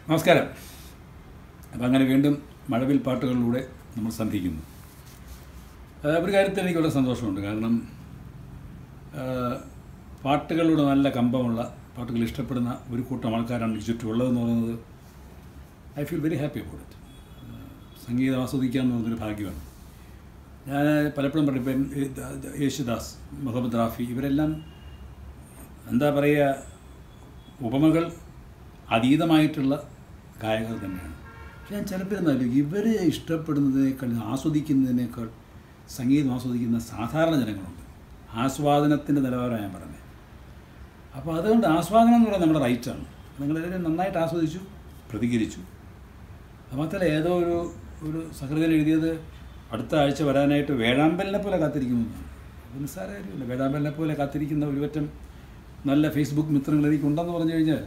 നമസ്കാരം. അപ്പം അങ്ങനെ വീണ്ടും മഴവിൽ പാട്ടുകളിലൂടെ നമ്മൾ സന്ധിക്കുന്നു. ഒരു കാര്യത്തിൽ എനിക്ക് വളരെ സന്തോഷമുണ്ട്. കാരണം പാട്ടുകളുടെ നല്ല കമ്പമുള്ള പാട്ടുകൾ ഇഷ്ടപ്പെടുന്ന ഒരു കൂട്ടം ആൾക്കാരാണ് എനിക്ക് ചുറ്റുമുള്ളതെന്ന് പറയുന്നത് I feel very happy about it. സംഗീതം ആസ്വദിക്കുക എന്ന് പറയുന്നൊരു ഭാഗ്യമാണ്. ഞാൻ പലപ്പോഴും പറയും, ഇപ്പം യേശുദാസ്, മുഹമ്മദ് റാഫി, ഇവരെല്ലാം എന്താ പറയുക, ഉപമകൾ അതീതമായിട്ടുള്ള ഗായകർ തന്നെയാണ്. പക്ഷെ ഞാൻ ചിലപ്പോൾ എന്നാലും ഇവർ ഇഷ്ടപ്പെടുന്നതിനേക്കാൾ, ആസ്വദിക്കുന്നതിനേക്കാൾ സംഗീതം ആസ്വദിക്കുന്ന സാധാരണ ജനങ്ങളുണ്ട്. ആസ്വാദനത്തിൻ്റെ നിലവാരം ഞാൻ പറഞ്ഞത്. അപ്പോൾ അതുകൊണ്ട് ആസ്വാദനം എന്ന് പറയുന്നത് നമ്മുടെ റൈറ്റാണ്. നിങ്ങളെല്ലാവരും നന്നായിട്ട് ആസ്വദിച്ചു, പ്രതികരിച്ചു. മാത്രമല്ല, ഏതോ ഒരു സഹൃദയൻ എഴുതിയത് അടുത്ത ആഴ്ച വരാനായിട്ട് വേഴാമ്പലിനെ പോലെ കാത്തിരിക്കുമെന്നാണ്. അത് നിസ്സാര കാര്യമില്ല. വേഴാമ്പലിനെ പോലെ കാത്തിരിക്കുന്ന ഒരുപറ്റം നല്ല ഫേസ്ബുക്ക് മിത്രങ്ങൾ എനിക്കുണ്ടെന്ന് പറഞ്ഞു കഴിഞ്ഞാൽ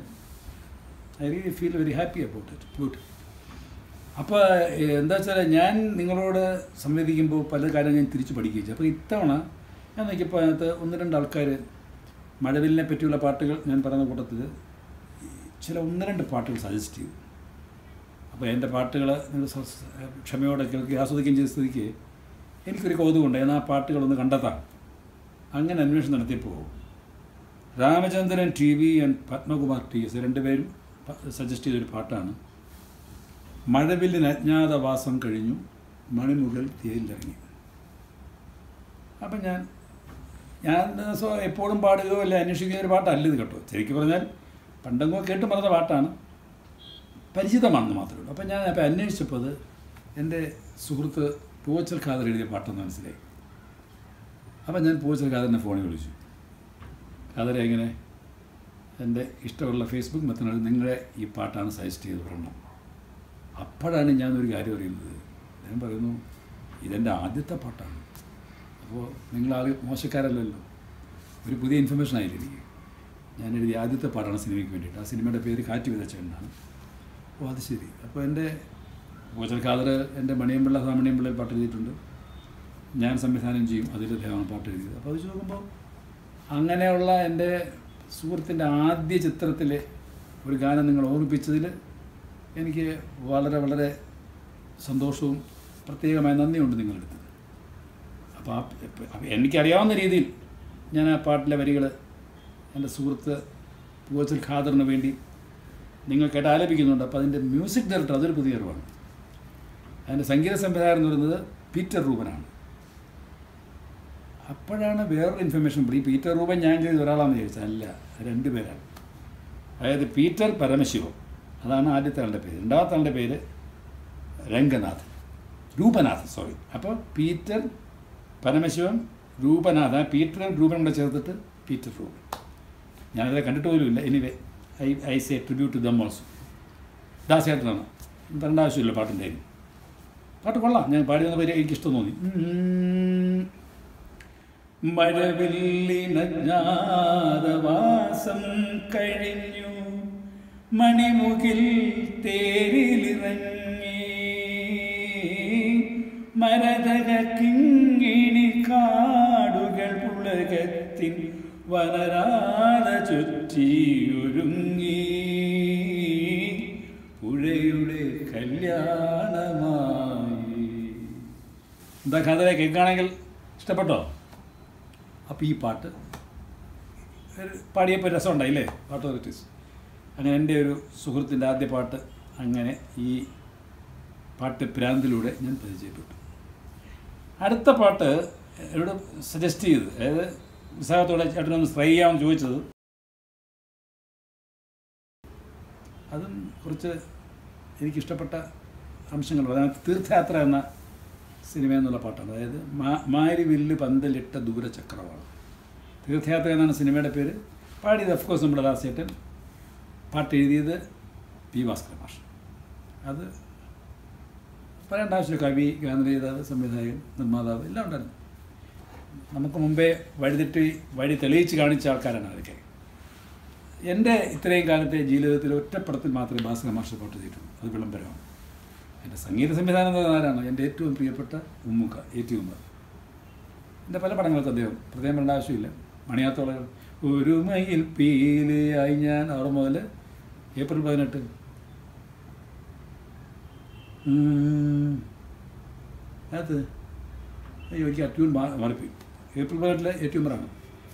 I really feel very happy about it. Good. അപ്പോൾ എന്താ വെച്ചാൽ, ഞാൻ നിങ്ങളോട് സംവദിക്കുമ്പോൾ പല കാര്യം ഞാൻ തിരിച്ച് പഠിക്കുകയും. അപ്പോൾ ഇത്തവണ ഞാൻ നോക്കിയപ്പോൾ അതിനകത്ത് ഒന്ന് രണ്ട് ആൾക്കാർ മഴവിലിനെ പറ്റിയുള്ള പാട്ടുകൾ ഞാൻ പറയുന്ന കൂട്ടത്തിൽ ചില ഒന്ന് രണ്ട് പാട്ടുകൾ സജസ്റ്റ് ചെയ്തു. അപ്പോൾ എൻ്റെ പാട്ടുകൾ നിങ്ങൾ ക്ഷമയോടെ കേൾക്കുകയും ആസ്വദിക്കുകയും ചെയ്ത സ്ഥിതിക്ക് എനിക്കൊരു കൗതുകമുണ്ട്. എന്നാൽ ആ പാട്ടുകളൊന്ന് കണ്ടെത്താം. അങ്ങനെ അന്വേഷണം നടത്തിയപ്പോൾ Ramachandran T V and Padmakumar T S രണ്ടുപേരും സജസ്റ്റ് ചെയ്തൊരു പാട്ടാണ് മഴവില്ലിന് അജ്ഞാതവാസം കഴിഞ്ഞു മണിമുകൾ തേരിലിറങ്ങി. അപ്പം ഞാൻ എപ്പോഴും പാടുകയോ അല്ല അന്വേഷിക്കുന്ന ഒരു പാട്ടല്ല ഇത് കേട്ടോ. ശരിക്കും പറഞ്ഞാൽ പണ്ടെങ്ങോ കേട്ട് പറഞ്ഞ പാട്ടാണ്, പരിചിതമാണെന്ന് മാത്രമേ ഉള്ളൂ. അപ്പം ഞാൻ അപ്പോൾ അന്വേഷിച്ചപ്പോൾ അത് എൻ്റെ സുഹൃത്ത് പൂവച്ചൽ ഖാദർ എഴുതിയ പാട്ടെന്ന് മനസ്സിലായി. അപ്പം ഞാൻ പൂവച്ചൽ ഖാദറിനെ ഫോണിൽ വിളിച്ചു. ഖാദറെ, എങ്ങനെ എൻ്റെ ഇഷ്ടമുള്ള ഫേസ്ബുക്ക് മെത്തനോട് നിങ്ങളെ ഈ പാട്ടാണ് സജസ്റ്റ് ചെയ്ത് പറയണം. അപ്പോഴാണ് ഞാനൊരു കാര്യം അറിയുന്നത്. ഞാൻ പറയുന്നു, ഇതെൻ്റെ ആദ്യത്തെ പാട്ടാണ്. അപ്പോൾ നിങ്ങളാദ്യം മോശക്കാരല്ലല്ലോ. ഒരു പുതിയ ഇൻഫർമേഷൻ ആയില്ല എനിക്ക്. ഞാൻ എഴുതിയ ആദ്യത്തെ പാട്ടാണ് സിനിമയ്ക്ക് വേണ്ടിയിട്ട്. ആ സിനിമയുടെ പേര് കാറ്റ് വിതച്ചെണ്ണാണ്. അപ്പോൾ അത് ശരി. അപ്പോൾ എൻ്റെ പൂവച്ചൽ ഖാദർ എൻ്റെ മണിയമ്പിള്ളയിൽ പാട്ട് എഴുതിയിട്ടുണ്ട്. ഞാൻ സംവിധാനം ചെയ്യും, അതിൽ അദ്ദേഹമാണ് പാട്ട് എഴുതിയത്. അപ്പോൾ അത് ചോദിക്കുമ്പോൾ അങ്ങനെയുള്ള എൻ്റെ സുഹൃത്തിൻ്റെ ആദ്യ ചിത്രത്തിലെ ഒരു ഗാനം നിങ്ങൾ ഓർമ്മിപ്പിച്ചതിൽ എനിക്ക് വളരെ വളരെ സന്തോഷവും പ്രത്യേകമായ നന്ദിയുണ്ട് നിങ്ങളെടുത്ത്. അപ്പോൾ എനിക്കറിയാവുന്ന രീതിയിൽ ഞാൻ ആ പാട്ടിലെ വരികൾ എൻ്റെ സുഹൃത്ത് പൂവച്ചൽ ഖാദറിന് വേണ്ടി നിങ്ങൾക്കായിട്ട് ആലപിക്കുന്നുണ്ട്. അപ്പോൾ അതിൻ്റെ മ്യൂസിക് ഡയറക്ടർ അതൊരു പുതിയ അറിവാണ്. അതിൻ്റെ സംഗീത സംവിധായകൻ എന്ന് പറയുന്നത് പീറ്റർ റൂബനാണ്. അപ്പോഴാണ് വേറൊരു ഇൻഫർമേഷൻ. ഈ പീറ്റർ റൂബൻ ഞാൻ ചെയ്ത് ഒരാളാണെന്ന് ചോദിച്ചാൽ അല്ല, രണ്ടുപേരാണ്. അതായത് പീറ്റർ പരമശിവം, അതാണ് ആദ്യത്തെ ആളുടെ പേര്. രണ്ടാമത്തെ ആളുടെ പേര് രൂപനാഥ്. അപ്പോൾ പീറ്റർ പരമശിവം രൂപനാഥ്, പീറ്റർ രൂപൻ കൂടെ ചേർത്തിട്ട് പീറ്റർ റൂബൻ. ഞാനത് കണ്ടിട്ട് പോലുമില്ല. Anyway I say tribute to them also. ദാസേട്ടനാണ്, പറയേണ്ട ആവശ്യമില്ല. പാട്ടിൻ്റെ പാട്ട് കൊള്ളാം. ഞാൻ പാടി വന്ന പേര് എനിക്കിഷ്ടം തോന്നി. മഴവില്ലിനജ്ഞാതവാസം കഴിഞ്ഞു മണിമുകിൽ തേരിലിറങ്ങി മരതക കിങ്ങിണി കാടുകൾ പുളകത്തിൻ വനരാധ ചുറ്റിയൊരുങ്ങി പുഴയുടെ കല്യാണമായി. എന്താ കഥയെ കേൾക്കുകയാണെങ്കിൽ ഇഷ്ടപ്പെട്ടോ? അപ്പോൾ ഈ പാട്ട് പാടിയപ്പോൾ രസമുണ്ടായില്ലേ, പാട്ട് വെറൈറ്റീസ്. അങ്ങനെ എൻ്റെ ഒരു സുഹൃത്തിൻ്റെ ആദ്യ പാട്ട് അങ്ങനെ ഈ പാട്ട് പ്രാന്തിലൂടെ ഞാൻ പരിചയപ്പെട്ടു. അടുത്ത പാട്ട് എന്നോട് സജസ്റ്റ് ചെയ്തത്, അതായത് ഉത്സാഹത്തോടെ ചേട്ടനൊന്ന് ട്രൈ ചെയ്യാമെന്ന് ചോദിച്ചത്, അതും കുറച്ച് എനിക്കിഷ്ടപ്പെട്ട അംശങ്ങളുണ്ട്. അതിനകത്ത് തീർത്ഥയാത്ര എന്ന സിനിമ എന്നുള്ള പാട്ടാണ്. അതായത് മാരി വില്ല് പന്തലിട്ട ദൂരചക്രവാളം. തീർത്ഥയാത്ര എന്നാണ് സിനിമയുടെ പേര്. പാടിയത് ഓഫ്കോഴ്സ് നമ്മുടെ ദാസേട്ടൻ, പാട്ട് എഴുതിയത് പി ഭാസ്കര മാഷ്. അത് പറയേണ്ട ആവശ്യമില്ല. കവി, ഗാനരചയിതാവ്, സംവിധായകൻ, നിർമ്മാതാവ് എല്ലാം ഉണ്ടായിരുന്നു. നമുക്ക് മുമ്പേ വഴി തെളിയിച്ച് കാണിച്ച ആൾക്കാരാണ് അതൊക്കെ. എൻ്റെ ഇത്രയും കാലത്തെ ജീവിതത്തിൽ ഒറ്റപ്പടത്തിൽ മാത്രമേ ഭാസ്കര മാഷ് പാട്ട് ചെയ്തിട്ടുള്ളൂ. അത് വിളംബരമാണ്. എൻ്റെ സംഗീത സംവിധാനം ആരാണ്? എൻ്റെ ഏറ്റവും പ്രിയപ്പെട്ട ഉമ്മുക്ക, ഏറ്റവും എൻ്റെ പല പടങ്ങൾക്ക് അദ്ദേഹം പ്രത്യേകം പറയേണ്ട ആവശ്യമില്ല. മണിയാത്തോളകൾ, ഒരു മയിൽ പീലിയായി ഞാൻ, അവിടെ മുതൽ ഏപ്രിൽ 18 അത് അയ്യോ എനിക്ക് ആ ട്യൂൺ മാറിപ്പോയി. April ബജറ്റിലെ A ട്യൂമറാണ്.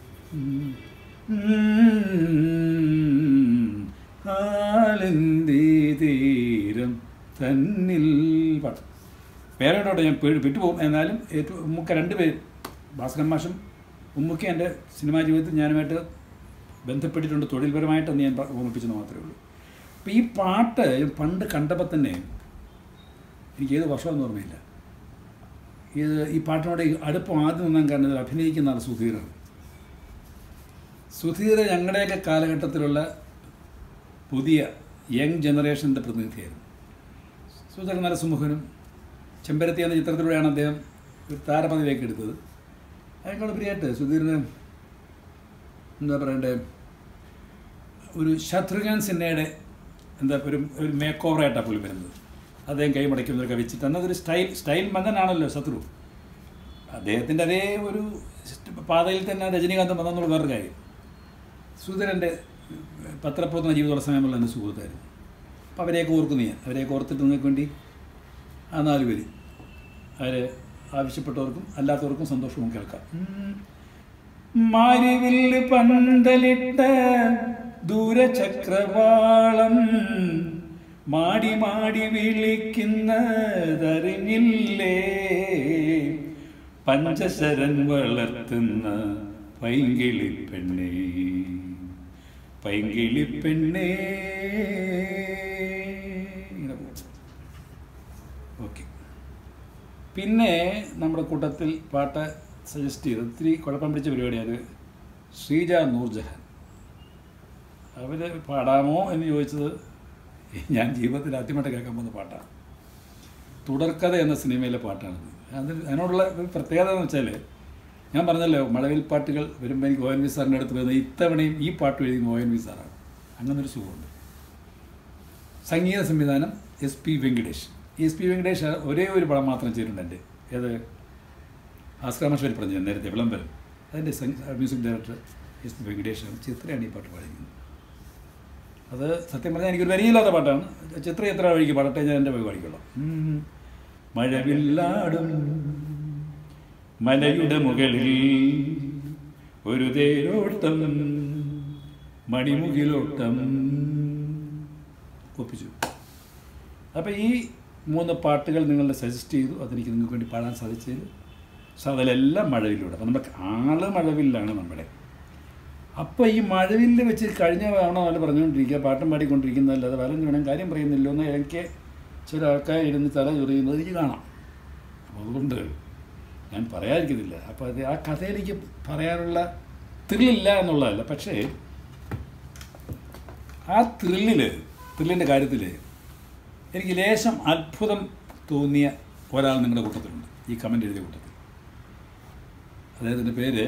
ആലന്തി തീരം തന്നിൽ പാട്ട് പേരോട്ടോട്ടെ ഞാൻ പെട്ടുപോകും. എന്നാലും ഏറ്റവും ഉമ്മുക്ക രണ്ടുപേരും ഭാസ്കരൻ മാഷും ഉമ്മുക്ക എൻ്റെ സിനിമാ ജീവിതത്തിൽ ഞാനുമായിട്ട് ബന്ധപ്പെട്ടിട്ടുണ്ട്. തൊഴിൽപരമായിട്ടെന്ന് ഞാൻ ഓർമ്മിപ്പിച്ചെന്ന് മാത്രമേ ഉള്ളൂ. അപ്പോൾ ഈ പാട്ട് പണ്ട് കണ്ടപ്പോൾ തന്നെ എനിക്ക് ഏത് വർഷമെന്ന് ഓർമ്മയില്ല. ഈ പാട്ടിനോട് അടുപ്പം ആദ്യം നിന്നാൻ കാരണം ഇതിൽ അഭിനയിക്കുന്ന ആൾ സുധീറാണ്. സുധീർ ഞങ്ങളുടെയൊക്കെ കാലഘട്ടത്തിലുള്ള പുതിയ യങ് ജനറേഷൻ്റെ പ്രതിനിധിയായിരുന്നു. സുധീർ നല്ല സുമുഖനും ചെമ്പരത്തി എന്ന ചിത്രത്തിലൂടെയാണ് അദ്ദേഹം ഒരു താരപദവിയൊക്കെ എടുത്തത്. അതിനോട് പ്രിയായിട്ട് സുധീറിന് എന്താ പറയണ്ടേ, ഒരു ശത്രുഘ്നൻ സിൻഹയുടെ ഒരു മേക്ക് ഓവറായിട്ടാണ് പുള്ളി വരുന്നത്. അദ്ദേഹം കൈ മടക്കുന്നതൊക്കെ വെച്ചിട്ട് അന്നതൊരു സ്റ്റൈൽ മകനാണല്ലോ ശത്രു. അദ്ദേഹത്തിൻ്റെ അതേ ഒരു പാതയിൽ തന്നെ രജനീകാന്ത് വന്നെന്നുള്ള വേറൊരു കാര്യം. സുധീരൻ്റെ പത്രപ്രവർത്തന ജീവിതമുള്ള സമയമുള്ള എൻ്റെ സുഹൃത്തായിരുന്നു. അപ്പോൾ അവരെയൊക്കെ ഓർക്കുന്നു ഞാൻ. അവരെയൊക്കെ ഓർത്തിട്ട് നിങ്ങൾക്ക് വേണ്ടി ആ 4 പേര് അവർ ആവശ്യപ്പെട്ടവർക്കും അല്ലാത്തവർക്കും സന്തോഷവും കേൾക്കാം. മാരിവില്ല് പന്തലിട്ട ദൂരചക്രവാളം മാടി മാടി വിളിക്കുന്നതറിഞ്ഞില്ലേ, പഞ്ചശരൻ വളർത്തുന്ന പൈങ്കിളി പെണ്ണേ പൈങ്കിളി പെണ്ണേ. ഇങ്ങനെ പോകും. ഓക്കെ. പിന്നെ നമ്മുടെ കൂട്ടത്തിൽ പാട്ട് സജസ്റ്റ് ചെയ്ത് ഒത്തിരി കുഴപ്പം പിടിച്ച പരിപാടിയാണ് ശ്രീജ നൂർജഹാൻ. അവർ പാടാമോ എന്ന് ചോദിച്ചത് ഞാൻ ജീവിതത്തിൽ ആദ്യമായിട്ട് കേൾക്കാൻ പോകുന്ന പാട്ടാണ്. തുടർക്കഥ എന്ന സിനിമയിലെ പാട്ടാണിത്. അതിനോടുള്ള ഒരു പ്രത്യേകത എന്ന് വെച്ചാൽ ഞാൻ പറഞ്ഞല്ലോ, മഴവിൽ പാട്ടുകൾ വരുമ്പോൾ എനിക്ക് ONV സാറിൻ്റെ അടുത്ത് വരുന്നത് ഇത്തവണയും ഈ പാട്ട് എഴുതുന്ന ONV സാറാണ്. അങ്ങനൊരു സുഖമുണ്ട്. സംഗീത സംവിധാനം SP വെങ്കിടേഷ്. SP വെങ്കിടേഷ് ഒരേ ഒരു പടം മാത്രം ചെയ്തിട്ടുണ്ട് എൻ്റെ. ഏത് ഭാസ്കരമാഷ് പറഞ്ഞു നേരത്തെ വിളംബരം. അതിൻ്റെ മ്യൂസിക് ഡയറക്ടർ SP വെങ്കിടേഷാണ്. ചിത്രയാണ് ഈ പാട്ട് പാടിക്കുന്നത്. അത് സത്യം പറഞ്ഞാൽ എനിക്കൊരു വരിയില്ലാത്ത പാട്ടാണ്. ചിത്ര എത്ര വഴിക്ക് പാടട്ടെ, ഞാൻ എൻ്റെ വഴി പാടിക്കൊള്ളാം. മഴവില്ലാടും മലയുടെ മുകളിൽ ഒരു തേരോട്ടം മണിമുകിലോട്ടം ഒപ്പിച്ചു. അപ്പോൾ ഈ 3 പാട്ടുകൾ നിങ്ങളുടെ സജസ്റ്റ് ചെയ്തു. അതെനിക്ക് നിങ്ങൾക്ക് വേണ്ടി പാടാൻ സാധിച്ചത്. പക്ഷെ അതിലെല്ലാം മഴവിലൂടെ. അപ്പോൾ നമ്മുടെ ആള് മഴവില്ലാണ് നമ്മുടെ. അപ്പോൾ ഈ മഴവില്ല് വെച്ച് കഴിഞ്ഞ തവണ നല്ല പറഞ്ഞുകൊണ്ടിരിക്കുക, പാട്ടും പാടിക്കൊണ്ടിരിക്കുന്നതല്ലാതെ വലം വേണം കാര്യം പറയുന്നില്ലോ എന്ന് എനിക്ക് ചില ആൾക്കാർ ഇരുന്ന് തല ചൊറിയുന്നത് എനിക്ക് കാണാം. അപ്പോൾ അതുകൊണ്ട് ഞാൻ പറയാതിരിക്കുന്നില്ല. അപ്പോൾ അത് ആ കഥയിലേക്ക് പറയാനുള്ള ത്രില്ലില്ല എന്നുള്ളതല്ല, പക്ഷേ ആ ത്രില്ലിൻ്റെ കാര്യത്തിൽ എനിക്ക് ലേശം അത്ഭുതം തോന്നിയ ഒരാൾ നിങ്ങളുടെ കൂട്ടത്തിലുണ്ട്, ഈ കമൻ്റ് എഴുതിയ കൂട്ടത്തിൽ. അദ്ദേഹത്തിൻ്റെ പേര്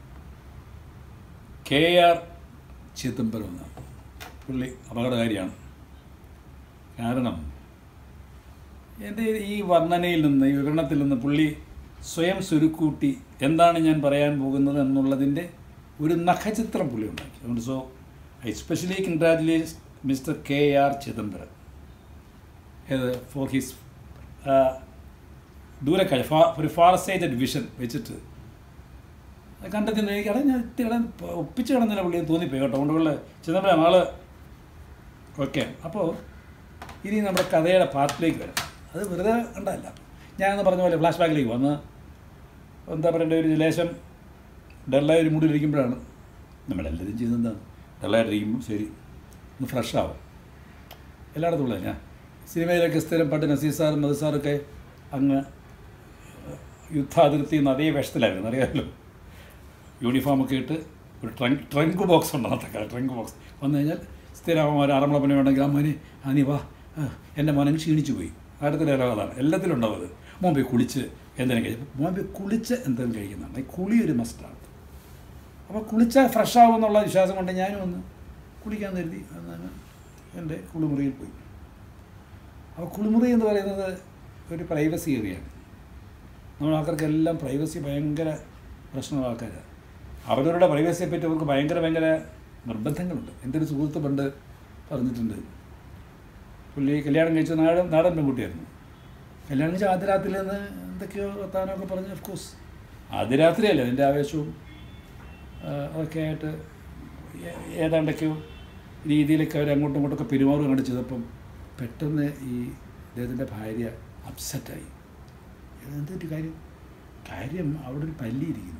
KR ചിദംബരം എന്നാണ്. പുള്ളി അപകടകാരിയാണ്. കാരണം എൻ്റെ ഈ വർണ്ണനയിൽ നിന്ന്, ഈ വിവരണത്തിൽ നിന്ന് പുള്ളി സ്വയം സ്വരുക്കൂട്ടി എന്താണ് ഞാൻ പറയാൻ പോകുന്നത് എന്നുള്ളതിൻ്റെ ഒരു നഖചിത്രം പുള്ളി ഉണ്ടാക്കി. അതുകൊണ്ട് I specially congratulate mister KR Chidambaram for his ദൂരക്കാഴ്ച, ഒരു ഫാർ സൈറ്റഡ് വിഷൻ വെച്ചിട്ട് കണ്ടെത്തി. ഞാൻ ഒപ്പിച്ച് കിടന്നില്ല പുള്ളി തോന്നിപ്പോയി കേട്ടോ. അതുകൊണ്ടുള്ള ചിദംബരം ആള് ഓക്കെ. അപ്പോൾ ഇനി നമ്മുടെ കഥയുടെ പാർട്ടിലേക്ക് വരാം. അത് വെറുതെ കണ്ടല്ല, ഞാനെന്ന് പറഞ്ഞ പോലെ ഫ്ലാഷ് ബാക്കിലേക്ക് വന്ന് എന്താ പറയേണ്ട, ഒരു ലേശം ഡല്ലായ ഒരു മൂഡിലിരിക്കുമ്പോഴാണ് നമ്മളെല്ലാവരും ചെയ്യുന്നത്. എന്താണ് ഡല്ലായിട്ടിരിക്കുമ്പോൾ ശരി ഒന്ന് ഫ്രഷ് ആവും. എല്ലായിടത്തും ഉള്ളത് ഞാൻ സിനിമയിലൊക്കെ സ്ഥിരം പണ്ട് നസീർ സാറും മധു സാറൊക്കെ അങ്ങ് യുദ്ധാതിർത്തി എന്ന അതേ വേഷത്തിലായിരുന്നു, അറിയാമല്ലോ. യൂണിഫോമൊക്കെ ഇട്ട് ഒരു ട്രങ്ക് ബോക്സ് ഉണ്ട്. അന്നത്തെ കാലം ട്രങ്ക് ബോക്സ് വന്നു കഴിഞ്ഞാൽ സ്ഥിരം ഒരു ആറന്മുളപ്പനെ വേണമെങ്കിൽ ആ മോനെ നീ വാ, എൻ്റെ മോനെ ക്ഷീണിച്ചു പോയി. അടുത്ത ഡയലോഗ് അതാണ്, എല്ലാത്തിലും ഉണ്ടാവും അത്. മോൻ പോയി കുളിച്ച് എന്തെങ്കിലും കഴിക്കും, മോൻ പോയി കുളിച്ച് എന്തെങ്കിലും കഴിക്കുന്നതാണ്. ഈ കുളി ഒരു മസ്റ്റാണ്. അപ്പോൾ കുളിച്ചാൽ ഫ്രഷ് ആകുമെന്നുള്ള വിശ്വാസം കൊണ്ട് ഞാനും ഒന്ന് കുളിക്കാൻ കരുതി. അതാണ് എൻ്റെ കുളിമുറിയിൽ പോയി. അപ്പോൾ കുളിമുറി എന്ന് പറയുന്നത് ഒരു പ്രൈവസി ഏരിയയാണ്. നമ്മൾ ആൾക്കാർക്കെല്ലാം പ്രൈവസി ഭയങ്കര പ്രശ്നമുള്ള ആൾക്കാരാണ്. അവരവരുടെ പ്രൈവസിയെ പറ്റി അവർക്ക് ഭയങ്കര നിർബന്ധങ്ങളുണ്ട്. എൻ്റെ ഒരു സുഹൃത്ത് പണ്ട് പറഞ്ഞിട്ടുണ്ട്, പുള്ളി കല്യാണം കഴിച്ച നാടൻ പെൺകുട്ടിയായിരുന്നു. കല്യാണം കഴിച്ച ആദ്യ രാത്രിയിൽ നിന്ന് എന്തൊക്കെയോ വർത്താനമൊക്കെ പറഞ്ഞ് ഓഫ് കോഴ്സ് ആദ്യ രാത്രിയല്ലേ അതിൻ്റെ ആവേശവും അതൊക്കെ ആയിട്ട് ഏതാണ്ടൊക്കെയോ രീതിയിലൊക്കെ അവർ അങ്ങോട്ടും ഇങ്ങോട്ടൊക്കെ പെരുമാറുക കണ്ടു ചെയ്തപ്പം പെട്ടെന്ന് ഈ അദ്ദേഹത്തിൻ്റെ ഭാര്യ അപ്സെറ്റായി. എന്തൊരു കാര്യം അവിടെ ഒരു പല്ലിയിരിക്കുന്നു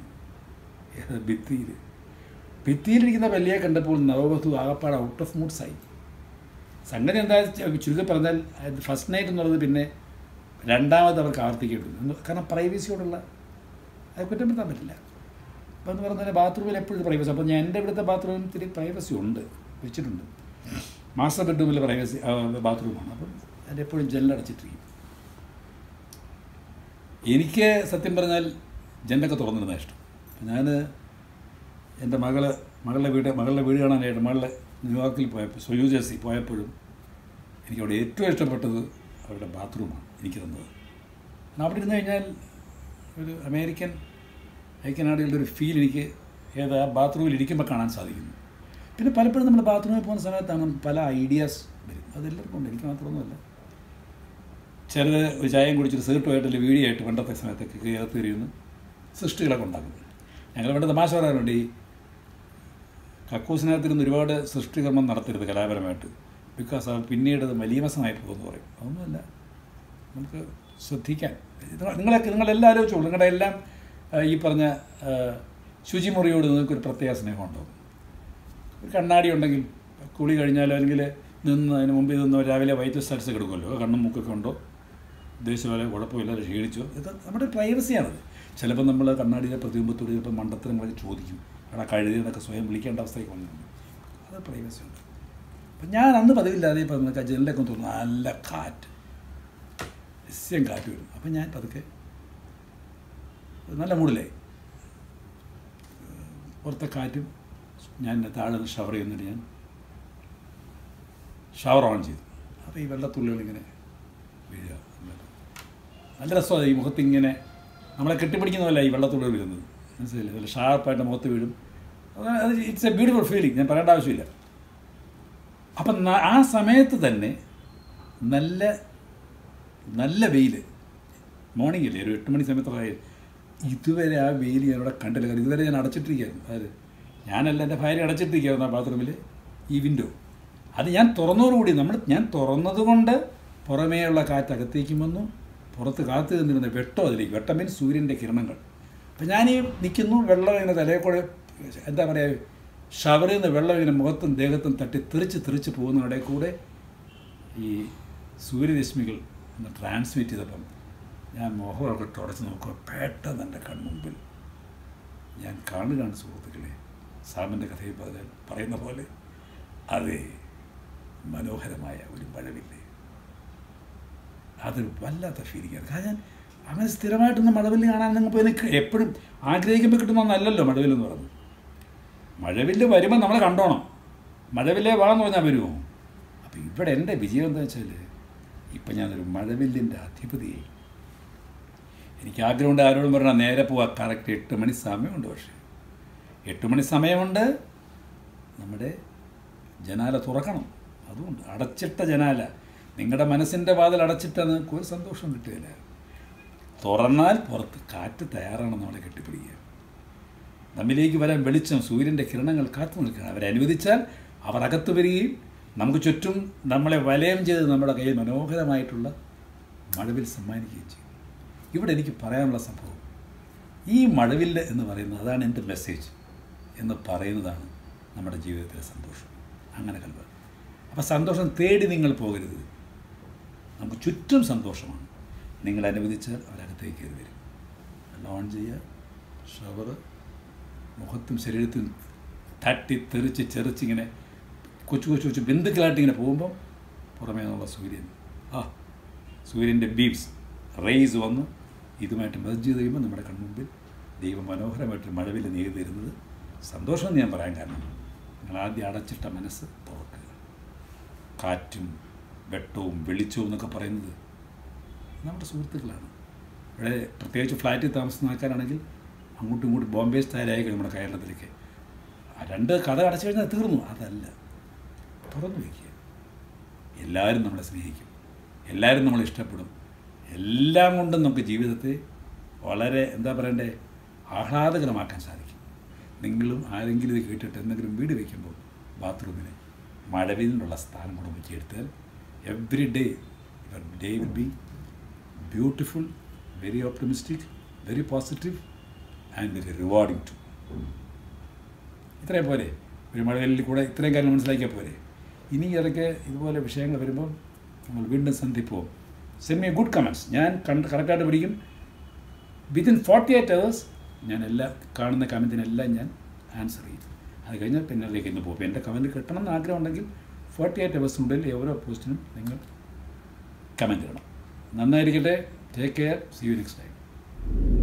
ഭിത്തിയിലിരിക്കുന്ന പല്ലിയെ കണ്ടപ്പോൾ നവവധു ആകപ്പാട് ഔട്ട് ഓഫ് മൂഡ്സായി. സംഗതി എന്താ ചുരുക്കി പറഞ്ഞാൽ ഫസ്റ്റ് നൈറ്റ് എന്നുള്ളത് പിന്നെ രണ്ടാമത് അവർക്ക് ആവർത്തിക്കേണ്ടത്, കാരണം പ്രൈവസിയോടുള്ള അത് കുറ്റപ്പെടുത്താൻ പറ്റില്ല. അപ്പോൾ എന്ന് പറഞ്ഞാൽ ബാത്റൂമിൽ എപ്പോഴും പ്രൈവസി. അപ്പോൾ ഞാൻ എൻ്റെ ഇവിടുത്തെ ബാത്റൂമിൽ ഇത്തിരി പ്രൈവസി ഉണ്ട്, വെച്ചിട്ടുണ്ട്. മാസ്റ്റർ ബെഡ്റൂമിൽ പ്രൈവസി ബാത്റൂമാണ്. അപ്പം അതിലെപ്പോഴും ജനലടച്ചിട്ടിരിക്കും. എനിക്ക് സത്യം പറഞ്ഞാൽ ജനലൊക്കെ തുറന്നിരുന്ന ഇഷ്ടം. ഞാൻ എൻ്റെ മകളുടെ വീട് കാണാനായിട്ട് ന്യൂയോർക്കിൽ പോയപ്പോൾ ന്യൂ ജേഴ്സി പോയപ്പോഴും എനിക്കവിടെ ഏറ്റവും ഇഷ്ടപ്പെട്ടത് അവരുടെ ബാത്റൂമാണ് എനിക്ക് തന്നത്. അവിടെ ഇരുന്ന് കഴിഞ്ഞാൽ ഒരു അമേരിക്കൻ ഐക്യനാടുകളുടെ ഒരു ഫീൽ എനിക്ക് ആ ബാത്റൂമിൽ ഇരിക്കുമ്പോൾ കാണാൻ സാധിക്കുന്നു. പിന്നെ പലപ്പോഴും നമ്മൾ ബാത്റൂമിൽ പോകുന്ന സമയത്താണ് നമുക്ക് പല ഐഡിയാസ് വരും. അതെല്ലാവർക്കും ഉണ്ട്, എനിക്ക് മാത്രമൊന്നുമല്ല. ചിലത് ഒരു ചായയും കുടിച്ചിട്ട് സിഗരറ്റുമായിട്ടല്ല വീഡിയോ ആയിട്ട് പണ്ടത്തെ സമയത്തൊക്കെ കയറി വരുന്ന സൃഷ്ടികളൊക്കെ ഉണ്ടാക്കുന്നത്. ഞങ്ങളിവിടെ തമാശ പറയാറുണ്ട്, ഈ കക്കൂസിനകത്തിരുന്ന് ഒരുപാട് സൃഷ്ടികർമ്മം നടത്തരുത് കലാപരമായിട്ട്, ബിക്കോസ് അത് പിന്നീട് അത് മലീമസമായി പോകുമെന്ന് പറയും. അതൊന്നുമല്ല, നമുക്ക് ശ്രദ്ധിക്കാൻ. നിങ്ങളെല്ലാം ആലോചിച്ചോളൂ, നിങ്ങളുടെ എല്ലാം ഈ പറഞ്ഞ ശുചിമുറിയോട് നിങ്ങൾക്കൊരു പ്രത്യേക സ്നേഹമുണ്ടാവും. ഒരു കണ്ണാടി ഉണ്ടെങ്കിൽ കുളി കഴിഞ്ഞാലോ അല്ലെങ്കിൽ അതിന് മുമ്പ് നിന്ന് രാവിലെ വൈറ്റ് സ്റ്റാറ്റ്സ് എടുക്കുമല്ലോ, കണ്ണും മൂക്കൊക്കെ ഉണ്ടോ, ഉദ്ദേശിച്ച പോലെ കുഴപ്പമില്ല, ക്ഷീണിച്ചോ, ഇത് നമ്മുടെ പ്രൈവസിയാണത്. ചിലപ്പോൾ നമ്മൾ കണ്ണാടിയുടെ പ്രതിബിംബത്തോട് ചിലപ്പോൾ മണ്ടത്തരങ്ങളൊക്കെ ചോദിക്കും, അവിടെ കഴുതിയതൊക്കെ സ്വയം വിളിക്കേണ്ട അവസ്ഥയൊക്കെ വന്നിട്ടുണ്ട്. അത് പ്രൈവസിയുണ്ട്. അപ്പം ഞാൻ അന്ന് പതിവില്ലാതെ ഇപ്പം നമുക്ക് ആ ജനലൊക്കെ തോന്നുന്നു നല്ല കാറ്റ്, നിശ്ചയം കാറ്റ് വരും. അപ്പം ഞാൻ പതുക്കെ നല്ല മൂഡിലായി. പുറത്തെ കാറ്റും ഞാൻ താഴെ നിന്ന് ഷവർ ചെയ്യുന്നിട്ട് ഞാൻ ഷവർ ഓൺ ചെയ്തു. അപ്പോൾ ഈ വെള്ളത്തുള്ളികളിങ്ങനെ വീഴുക, നല്ല രസമാണ്. ഈ മുഖത്തിങ്ങനെ നമ്മളെ കെട്ടിപ്പിടിക്കുന്നതല്ല ഈ വെള്ളത്തുള്ളികൾ വീഴുന്നത്, മനസ്സിലായില്ലേ? നല്ല ഷാർപ്പായിട്ട് മുഖത്ത് വീഴും. അത് ഇറ്റ്സ് എ ബ്യൂട്ടിഫുൾ ഫീലിംഗ്, ഞാൻ പറയേണ്ട ആവശ്യമില്ല. അപ്പം ആ സമയത്ത് തന്നെ നല്ല വെയിൽ, മോർണിംഗ് അല്ലേ, ഒരു 8 മണി സമയത്തൊക്കെ. ഇതുവരെ ആ വെയിൽ ഞാനിവിടെ കണ്ടില്ല, കാരണം ഇതുവരെ ഞാൻ അടച്ചിട്ടിരിക്കുകയായിരുന്നു. അതായത് ഞാനല്ല, എൻ്റെ ഭാര്യ അടച്ചിട്ടിരിക്കുകയായിരുന്നു ആ ബാത്റൂമിൽ ഈ വിൻഡോ. അത് ഞാൻ തുറന്നതോടുകൂടി ഞാൻ തുറന്നതുകൊണ്ട് പുറമേയുള്ള കാറ്റ് അകത്തേക്കും വന്നു, പുറത്ത് കാത്തു നിന്നിരുന്ന വെട്ടം മീൻസ് സൂര്യൻ്റെ കിരണങ്ങൾ. അപ്പം ഞാനീ നിൽക്കുന്നു, വെള്ളം ഇങ്ങനെ തലയിൽ കൂടെ എന്താ പറയുക, ഷവറിൽ നിന്ന് വെള്ളം ഇങ്ങനെ മുഖത്തും ദേഹത്തും തട്ടി തെറിച്ച് പോകുന്നതിടെ കൂടെ ഈ സൂര്യരശ്മികൾ ഒന്ന് ട്രാൻസ്മിറ്റ് ചെയ്തപ്പം ഞാൻ മുഖമൊക്കെ തുടച്ച് നോക്കുക. പെട്ടെന്ന് എൻ്റെ കൺമുമ്പിൽ ഞാൻ കാണുകയാണ് സുഹൃത്തുക്കളെ, സാമിൻ്റെ കഥയിൽ പറയുന്ന പോലെ അതേ മനോഹരമായ ഒരു മഴവില്ലേ. അതൊരു വല്ലാത്ത ഫീലിംഗാണ്. കാരണം അങ്ങനെ സ്ഥിരമായിട്ടൊന്നും മഴവില്ല് കാണാൻ നിങ്ങൾക്ക് എനിക്ക് എപ്പോഴും ആഗ്രഹിക്കുമ്പോൾ കിട്ടുന്ന ഒന്നല്ലല്ലോ മഴവില്ലെന്ന് പറയുന്നത്. മഴവില്ല് വരുമ്പോൾ നമ്മൾ കണ്ടോണം, മഴവില്ലേ വാന്ന് പറഞ്ഞാൽ വരുമോ? അപ്പോൾ ഇവിടെ എൻ്റെ വിജയം എന്താ വെച്ചാൽ ഇപ്പം ഞാനൊരു മഴവില്ലിൻ്റെ അധിപതിയായി. എനിക്ക് ആഗ്രഹമുണ്ട് ആരോടും പറഞ്ഞാൽ നേരെ പോവാം, കറക്റ്റ് 8 മണി സമയമുണ്ട്. പക്ഷേ 8 മണി സമയമുണ്ട്, നമ്മുടെ ജനാല തുറക്കണം. അതുകൊണ്ട് അടച്ചിട്ട ജനാല, നിങ്ങളുടെ മനസ്സിൻ്റെ വാതിൽ അടച്ചിട്ടാൽ നിങ്ങൾക്ക് ഒരു സന്തോഷം കിട്ടുകയില്ല. തുറന്നാൽ പുറത്ത് കാറ്റ് തയ്യാറാണ് നമ്മളെ കെട്ടിപ്പിടിക്കുക. നമ്മിലേക്ക് വരാൻ വെളിച്ചം, സൂര്യൻ്റെ കിരണങ്ങൾ കാത്തു നിൽക്കുകയാണ്. അവരെ അനുവദിച്ചാൽ അവർ അകത്ത് വരികയും നമുക്ക് ചുറ്റും നമ്മളെ വലയം ചെയ്ത് നമ്മുടെ കയ്യിൽ മനോഹരമായിട്ടുള്ള മഴവിൽ സമ്മാനിക്കുകയും ചെയ്യും. ഇവിടെ എനിക്ക് പറയാനുള്ള സംഭവം ഈ മഴവില്ല് എന്ന് പറയുന്നത്, അതാണ് എൻ്റെ മെസ്സേജ് എന്ന് പറയുന്നതാണ് നമ്മുടെ ജീവിതത്തിലെ സന്തോഷം. അങ്ങനെ കൽവ. അപ്പോൾ സന്തോഷം തേടി നിങ്ങൾ പോകരുത്, നമുക്ക് ചുറ്റും സന്തോഷമാണ്. നിങ്ങൾ അനുവദിച്ചാൽ അവരകത്തേക്ക് കയറി വരും. എല്ലാം ഓൺ ചെയ്യുക, ഷവർ മുഖത്തും ശരീരത്തിലും തട്ടി ചെറിച്ചിങ്ങനെ കൊച്ചു ബിന്ദുക്കളായിട്ടിങ്ങനെ പോകുമ്പം പുറമേ നിന്നുള്ള സൂര്യൻ്റെ ബീംസ് റേസ് വന്ന് ഇതുമായിട്ട് മെർജ് ചെയ്ത് കഴിയുമ്പോൾ നമ്മുടെ കൺമുമ്പിൽ ദൈവം മനോഹരമായിട്ട് മഴവിൽ നീതി തരുന്നത് സന്തോഷമെന്ന് ഞാൻ പറയാൻ കാരണം, നിങ്ങൾ ആദ്യം അടച്ചിട്ട മനസ്സ് തുറക്കുക. കാറ്റും വെട്ടവും വെളിച്ചവും എന്നൊക്കെ പറയുന്നത് നമ്മുടെ സുഹൃത്തുക്കളാണ്. ഇവിടെ പ്രത്യേകിച്ച് ഫ്ലാറ്റിൽ താമസിക്കുന്ന ആൾക്കാരാണെങ്കിൽ അങ്ങോട്ടും ഇങ്ങോട്ടും ബോംബെ സ്റ്റൈലായിരിക്കും നമ്മുടെ കേരളത്തിലേക്ക്. ആ 2 കഥ അടച്ചു കഴിഞ്ഞാൽ തീർന്നു. അതല്ല, തുറന്നു വയ്ക്കുക. എല്ലാവരും നമ്മളെ സ്നേഹിക്കും, എല്ലാവരും നമ്മളെ ഇഷ്ടപ്പെടും, എല്ലാം കൊണ്ടും നമുക്ക് ജീവിതത്തെ വളരെ എന്താ പറയണ്ടേ ആഹ്ലാദകരമാക്കാൻ സാധിക്കും. നിങ്ങളും ആരെങ്കിലും ഇത് കേട്ടിട്ട് എന്തെങ്കിലും വീട് വയ്ക്കുമ്പോൾ ബാത്റൂമിന് മഴവിലുള്ള സ്ഥാനം കൂടെ വെച്ചെടുത്താൽ every day your day will be beautiful, very optimistic, very positive and very rewarding too. ഇത്രയും പോലെ ഒരു മഴവില്ലിൽ കൂടെ ഇത്രയും കാര്യങ്ങൾ മനസ്സിലാക്കിയാൽ പോരെ. ഇനി ഇടയ്ക്ക് ഇതുപോലെ വിഷയങ്ങൾ വരുമ്പോൾ നമ്മൾ വീണ്ടും സന്ധിപ്പോവും. Send me good comments. ഞാൻ കറക്റ്റായിട്ട് പിടിക്കും. വിത്തിൻ 48 hours ഞാൻ എല്ലാ കാണുന്ന കമൻറ്റിനെല്ലാം ഞാൻ ആൻസർ ചെയ്യും. അത് കഴിഞ്ഞാൽ പിന്നറിലേക്ക് ഇന്ന് പോകും. എൻ്റെ കമൻറ്റ് കിട്ടണം എന്ന് ആഗ്രഹം ഉണ്ടെങ്കിൽ 48 hours ഓരോ പോസ്റ്റിനും നിങ്ങൾ കമൻറ്റ് ഇടണം. നന്നായിരിക്കട്ടെ. Take care. See you next time.